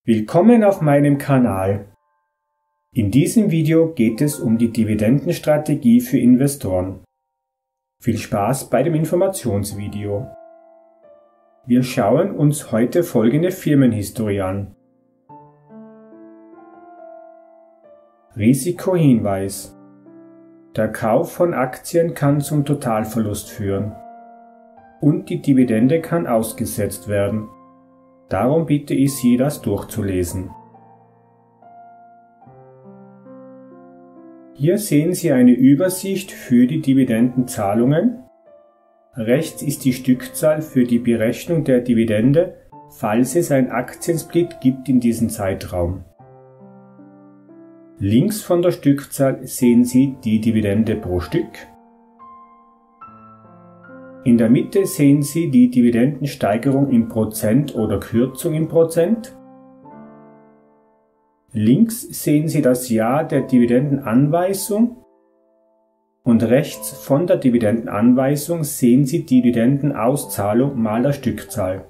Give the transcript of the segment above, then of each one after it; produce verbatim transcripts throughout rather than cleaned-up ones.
Willkommen auf meinem Kanal. In diesem Video geht es um die Dividendenstrategie für Investoren. Viel Spaß bei dem Informationsvideo. Wir schauen uns heute folgende Firmenhistorie an. Risikohinweis: Der Kauf von Aktien kann zum Totalverlust führen und die Dividende kann ausgesetzt werden. Darum bitte ich Sie, das durchzulesen. Hier sehen Sie eine Übersicht für die Dividendenzahlungen. Rechts ist die Stückzahl für die Berechnung der Dividende, falls es ein Aktiensplit gibt in diesem Zeitraum. Links von der Stückzahl sehen Sie die Dividende pro Stück. In der Mitte sehen Sie die Dividendensteigerung in Prozent oder Kürzung in Prozent. Links sehen Sie das Jahr der Dividendenanweisung und rechts von der Dividendenanweisung sehen Sie die Dividendenauszahlung mal der Stückzahl.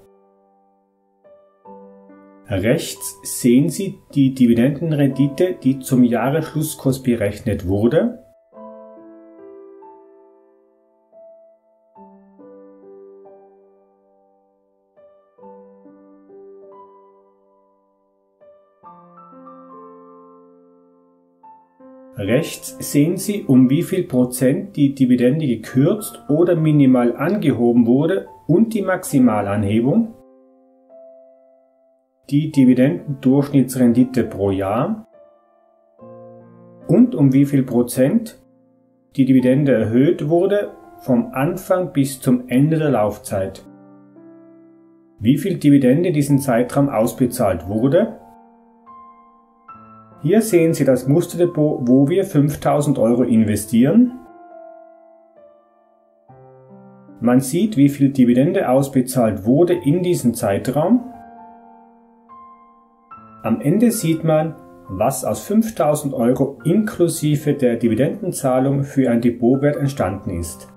Rechts sehen Sie die Dividendenrendite, die zum Jahresschlusskurs berechnet wurde. Rechts sehen Sie, um wie viel Prozent die Dividende gekürzt oder minimal angehoben wurde und die Maximalanhebung, die Dividendendurchschnittsrendite pro Jahr und um wie viel Prozent die Dividende erhöht wurde vom Anfang bis zum Ende der Laufzeit, wie viel Dividende in diesem Zeitraum ausbezahlt wurde. Hier sehen Sie das Musterdepot, wo wir fünftausend Euro investieren. Man sieht, wie viel Dividende ausbezahlt wurde in diesem Zeitraum. Am Ende sieht man, was aus fünftausend Euro inklusive der Dividendenzahlung für ein Depotwert entstanden ist.